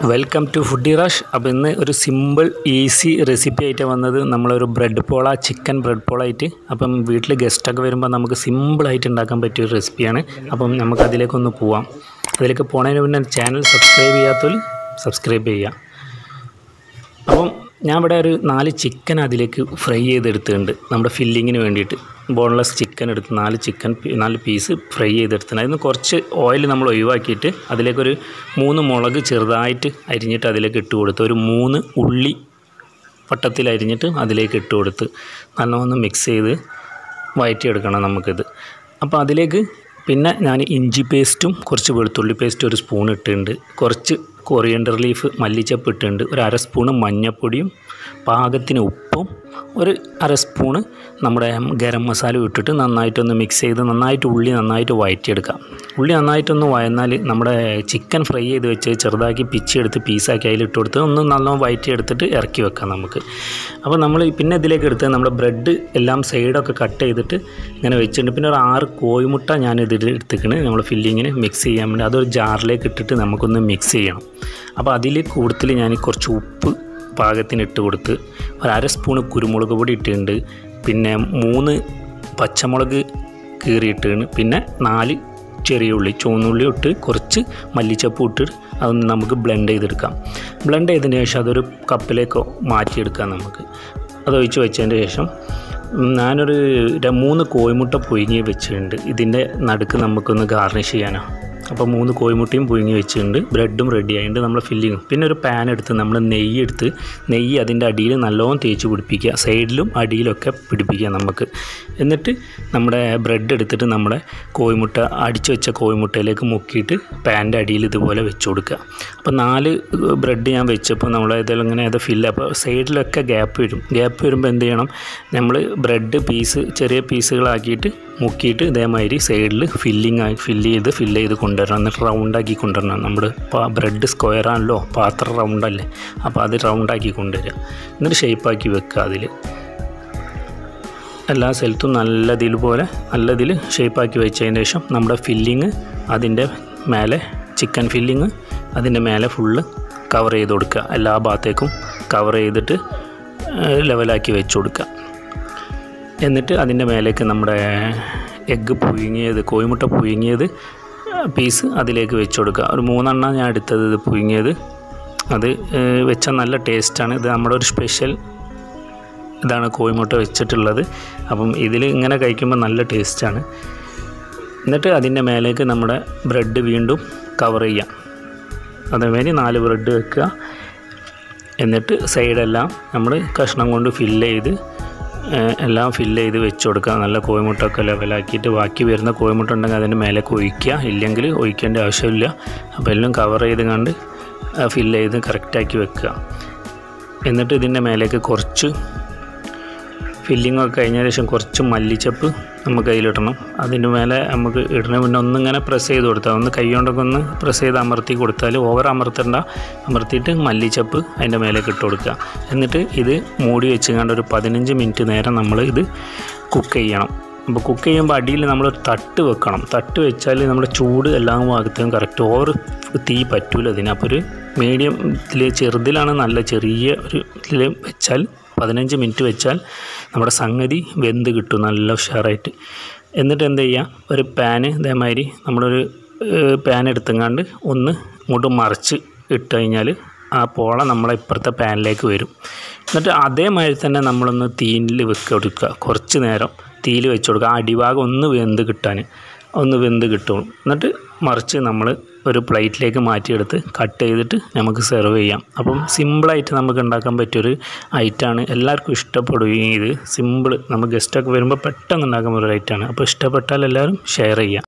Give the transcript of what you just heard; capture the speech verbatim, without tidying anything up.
Welcome to foodie rush. അപ്പോൾ ഇന്ന് ഒരു സിമ്പിൾ ഈസി റെസിപ്പി ആയിട്ട് വന്നത് നമ്മളൊരു ബ്രെഡ് പോള, ചിക്കൻ ബ്രെഡ് പോള ആയിട്ട്. അപ്പം വീട്ടിൽ ഗസ്റ്റൊക്കെ വരുമ്പോൾ നമുക്ക് സിമ്പിളായിട്ട് ഉണ്ടാക്കാൻ പറ്റിയ ഒരു റെസിപ്പിയാണ്. അപ്പം നമുക്ക് അതിലേക്കൊന്ന് പോവാം. അതിലേക്ക് പോകുന്നതിന് മുന്നേ ചാനൽ സബ്സ്ക്രൈബ് ചെയ്യാത്തവർ സബ്സ്ക്രൈബ് ചെയ്യുക. അപ്പം ഞാൻ ഇവിടെ ഒരു നാല് ചിക്കൻ അതിലേക്ക് ഫ്രൈ ചെയ്തെടുത്തിട്ടുണ്ട്. നമ്മുടെ ഫില്ലിങ്ങിന് വേണ്ടിയിട്ട് ബോൺലെസ് ചിക്കൻ എടുത്ത് നാല് ചിക്കൻ നാല് പീസ് ഫ്രൈ ചെയ്തെടുത്തിട്ടുണ്ട്. അതിന് കുറച്ച് ഓയിൽ നമ്മൾ ഒഴിവാക്കിയിട്ട് അതിലേക്കൊരു മൂന്ന് മുളക് ചെറുതായിട്ട് അരിഞ്ഞിട്ട് അതിലേക്ക് ഇട്ട് കൊടുത്ത്, ഒരു മൂന്ന് ഉള്ളി വട്ടത്തിൽ അരിഞ്ഞിട്ട് അതിലേക്ക് ഇട്ട് കൊടുത്ത് നല്ലോണം മിക്സ് ചെയ്ത് വഴറ്റിയെടുക്കണം നമുക്കിത്. അപ്പോൾ അതിലേക്ക് പിന്നെ ഞാൻ ഇഞ്ചി പേസ്റ്റും കുറച്ച് വെളുത്തുള്ളി പേസ്റ്റും ഒരു സ്പൂൺ ഇട്ടിട്ടുണ്ട്. കുറച്ച് കൊറിയൻഡർ ലീഫ് മല്ലിച്ചപ്പ് ഇട്ടിട്ടുണ്ട്. ഒരു അര സ്പൂണ് മഞ്ഞൾപ്പൊടിയും പാകത്തിന് ഉപ്പും ഒരു അര സ്പൂണ് നമ്മുടെ ഗരം മസാല ഇട്ടിട്ട് നന്നായിട്ടൊന്ന് മിക്സ് ചെയ്ത് നന്നായിട്ട് ഉള്ളി നന്നായിട്ട് വഴറ്റിയെടുക്കാം. ഉള്ളി നന്നായിട്ടൊന്ന് വഴന്നാൽ നമ്മുടെ ചിക്കൻ ഫ്രൈ ചെയ്ത് വെച്ച് ചെറുതാക്കി പിച്ചെടുത്ത് പീസാക്കി അതിലിട്ട് കൊടുത്ത് ഒന്ന് നല്ലോണം വഴറ്റിയെടുത്തിട്ട് ഇറക്കി വെക്കാം നമുക്ക്. അപ്പോൾ നമ്മൾ പിന്നെ ഇതിലേക്ക് എടുത്ത് നമ്മുടെ ബ്രെഡ് എല്ലാം സൈഡൊക്കെ കട്ട് ചെയ്തിട്ട് ഇങ്ങനെ വെച്ചിട്ടുണ്ട്. പിന്നെ ഒരു ആറ് കോഴിമുട്ട ഞാൻ ഇതിൽ എടുത്തിക്കണ് നമ്മൾ ഫില്ലിങ്ങിന് മിക്സ് ചെയ്യാൻ വേണ്ടി. അതൊരു ജാറിലേക്ക് ഇട്ടിട്ട് നമുക്കൊന്ന് മിക്സ് ചെയ്യണം. അപ്പോൾ അതിൽ കൂടുതൽ ഞാൻ കുറച്ച് ഉപ്പ് പാകത്തിന് ഇട്ട് കൊടുത്ത് ഒരു അര സ്പൂണ് കുരുമുളക് പൊടി ഇട്ടിട്ടുണ്ട്. പിന്നെ മൂന്ന് പച്ചമുളക് കീറിയിട്ടാണ്. പിന്നെ നാല് ചെറിയ ഉള്ളി ചുവന്നുള്ളി ഇട്ട് കുറച്ച് മല്ലിച്ചപ്പ് ഇട്ട് അതൊന്ന് നമുക്ക് ബ്ലെൻഡ് ചെയ്തെടുക്കാം. ബ്ലെൻഡ് ചെയ്തതിന് ശേഷം അതൊരു കപ്പിലേക്ക് മാറ്റിയെടുക്കാം നമുക്ക്. അതൊഴിച്ച് വെച്ചതിന് ശേഷം ഞാനൊരു മൂന്ന് കോഴിമുട്ട പുഴുങ്ങി വെച്ചിട്ടുണ്ട്. ഇതിൻ്റെ നടുക്ക് നമുക്കൊന്ന് ഗാർണിഷ് ചെയ്യാനാണ്. അപ്പോൾ മൂന്ന് കോഴിമുട്ടയും പുഴുങ്ങി വെച്ചിട്ടുണ്ട്. ബ്രെഡും റെഡി ആയിട്ടുണ്ട് നമ്മൾ ഫില്ലിങ്ങും. പിന്നെ ഒരു പാൻ എടുത്ത് നമ്മൾ നെയ്യ് എടുത്ത് നെയ്യ് അതിൻ്റെ അടിയിൽ നല്ലോണം തേച്ച് പിടിപ്പിക്കുക, സൈഡിലും അടിയിലൊക്കെ പിടിപ്പിക്കുക നമുക്ക്. എന്നിട്ട് നമ്മുടെ ബ്രെഡ് എടുത്തിട്ട് നമ്മുടെ കോഴിമുട്ട അടിച്ചു വെച്ച കോഴിമുട്ടയിലേക്ക് മുക്കിയിട്ട് പാൻ്റെ അടിയിൽ ഇതുപോലെ വെച്ച് കൊടുക്കുക. അപ്പോൾ നാല് ബ്രെഡ് ഞാൻ വെച്ചപ്പോൾ നമ്മൾ ഏതെങ്കിലും ഇങ്ങനെ അത് ഫില്ല്, അപ്പോൾ സൈഡിലൊക്കെ ഗ്യാപ്പ് വരും. ഗ്യാപ്പ് വരുമ്പോൾ എന്ത് ചെയ്യണം, നമ്മൾ ബ്രെഡ് പീസ് ചെറിയ പീസുകളാക്കിയിട്ട് മുക്കിയിട്ട് ഇതേമാതിരി സൈഡിൽ ഫില്ലിങ് ആയി ഫില്ല് ചെയ്ത് ഫില്ല് ചെയ്ത് കൊണ്ടുവരണം. എന്നിട്ട് റൗണ്ടാക്കി കൊണ്ടുവരണം. നമ്മുടെ ബ്രെഡ് സ്ക്വയറാണല്ലോ, പാത്രം റൗണ്ടല്ലേ, അപ്പോൾ അത് റൗണ്ടാക്കി കൊണ്ടുവരിക. എന്നിട്ട് ഷേപ്പാക്കി വെക്കുക. അതിൽ എല്ലാ സ്ഥലത്തും നല്ലതിൽ പോലെ നല്ലതിൽ ഷേപ്പാക്കി വെച്ചതിന് ശേഷം നമ്മുടെ ഫില്ലിങ് അതിൻ്റെ മേലെ ചിക്കൻ ഫില്ലിങ് അതിൻ്റെ മേലെ ഫുള്ള് കവർ ചെയ്ത് കൊടുക്കുക. എല്ലാ ഭാഗത്തേക്കും കവർ ചെയ്തിട്ട് ലെവലാക്കി വെച്ച് കൊടുക്കുക. എന്നിട്ട് അതിൻ്റെ മേലേക്ക് നമ്മുടെ എഗ്ഗ് പുഴുങ്ങിയത് കോഴിമുട്ട പുഴുങ്ങിയത് പീസ് അതിലേക്ക് വെച്ച് കൊടുക്കുക. ഒരു മൂന്നെണ്ണം ഞാൻ എടുത്തത് ഇത് പുഴുങ്ങിയത്. അത് വെച്ചാൽ നല്ല ടേസ്റ്റാണ്. ഇത് നമ്മുടെ ഒരു സ്പെഷ്യൽ ഇതാണ് കോഴിമുട്ട വെച്ചിട്ടുള്ളത്. അപ്പം ഇതിൽ ഇങ്ങനെ കഴിക്കുമ്പോൾ നല്ല ടേസ്റ്റാണ്. എന്നിട്ട് അതിൻ്റെ മേലേക്ക് നമ്മുടെ ബ്രെഡ് വീണ്ടും കവർ ചെയ്യാം. അതേമാതിരി നാല് ബ്രെഡ് വെക്കുക. എന്നിട്ട് സൈഡെല്ലാം നമ്മൾ കഷ്ണം കൊണ്ട് ഫില്ല് ചെയ്ത് എല്ലാം ഫില്ല് ചെയ്ത് വെച്ച് കൊടുക്കുക. നല്ല കോഴിമുട്ടൊക്കെ ലെവലാക്കിയിട്ട് ബാക്കി വരുന്ന കോഴിമുട്ട ഉണ്ടെങ്കിൽ അതിൻ്റെ മേലേക്ക് ഒഴിക്കുക, ഇല്ലെങ്കിൽ ഒഴിക്കേണ്ട ആവശ്യമില്ല. അപ്പോൾ എല്ലാം കവർ ചെയ്ത് കണ്ട് ഫില്ല് ചെയ്ത് കറക്റ്റാക്കി വെക്കുക. എന്നിട്ട് ഇതിൻ്റെ മേലേക്ക് കുറച്ച് ഫില്ലിങ്ങൊക്കെ കഴിഞ്ഞ ശേഷം കുറച്ച് മല്ലിച്ചപ്പ് നമുക്ക് അതിലിടണം. അതിൻ്റെ മേലെ നമുക്ക് ഇടുന്ന പിന്നെ ഒന്നിങ്ങനെ പ്രസ് ചെയ്ത് കൊടുത്താൽ ഒന്ന് കൈ കൊണ്ടൊക്കെ ഒന്ന് പ്രസ് ചെയ്ത് അമർത്തി കൊടുത്താൽ ഓവർ അമർത്തണ്ട, അമർത്തിയിട്ട് മല്ലിച്ചപ്പ് അതിൻ്റെ മേലേക്ക് ഇട്ട് കൊടുക്കുക. എന്നിട്ട് ഇത് മൂടി വെച്ച് കണ്ട് ഒരു പതിനഞ്ച് മിനിറ്റ് നേരം നമ്മൾ ഇത് കുക്ക് ചെയ്യണം. അപ്പോൾ കുക്ക് ചെയ്യുമ്പോൾ അടിയിൽ നമ്മൾ തട്ട് വെക്കണം. തട്ട് വെച്ചാൽ നമ്മുടെ ചൂട് എല്ലാ ഭാഗത്തും കറക്റ്റ്, ഓവർ തീ പറ്റൂല അതിന്. അപ്പോൾ ഒരു മീഡിയം ഇതിൽ ചെറുതിലാണ് നല്ല ചെറിയ ഒരു ഇതിൽ വെച്ചാൽ പതിനഞ്ച് മിനിറ്റ് വെച്ചാൽ നമ്മുടെ സംഗതി വെന്ത് കിട്ടും നല്ല ഉഷാറായിട്ട്. എന്നിട്ട് എന്ത് ചെയ്യുക, ഒരു പാന് ഇതേമാതിരി നമ്മളൊരു പാൻ എടുത്തെങ്ങാണ്ട് ഒന്ന് ഇങ്ങോട്ട് മറിച്ച് ഇട്ട് കഴിഞ്ഞാൽ ആ പോള നമ്മളെ ഇപ്പുറത്തെ പാനിലേക്ക് വരും. എന്നിട്ട് അതേമാതിരി തന്നെ നമ്മളൊന്ന് തീയിൽ വെച്ച് കൊടുക്കുക. കുറച്ച് നേരം തീയിൽ വെച്ച് കൊടുക്കുക. ആ അടിഭാഗം ഒന്ന് വെന്ത് കിട്ടാൻ ഒന്ന് വെന്ത് കിട്ടും. എന്നിട്ട് മറിച്ച് നമ്മൾ ഒരു പ്ലേറ്റിലേക്ക് മാറ്റിയെടുത്ത് കട്ട് ചെയ്തിട്ട് നമുക്ക് സെർവ് ചെയ്യാം. അപ്പം സിമ്പിളായിട്ട് നമുക്ക് ഉണ്ടാക്കാൻ പറ്റിയൊരു ഐറ്റമാണ്. എല്ലാവർക്കും ഇഷ്ടപ്പെടുകയും ഇത് സിമ്പിൾ, നമുക്ക് ഗസ്റ്റൊക്കെ വരുമ്പോൾ പെട്ടെന്ന് ഉണ്ടാക്കാൻ ഒരു ഐറ്റമാണ്. അപ്പോൾ ഇഷ്ടപ്പെട്ടാൽ എല്ലാവരും ഷെയർ ചെയ്യാം.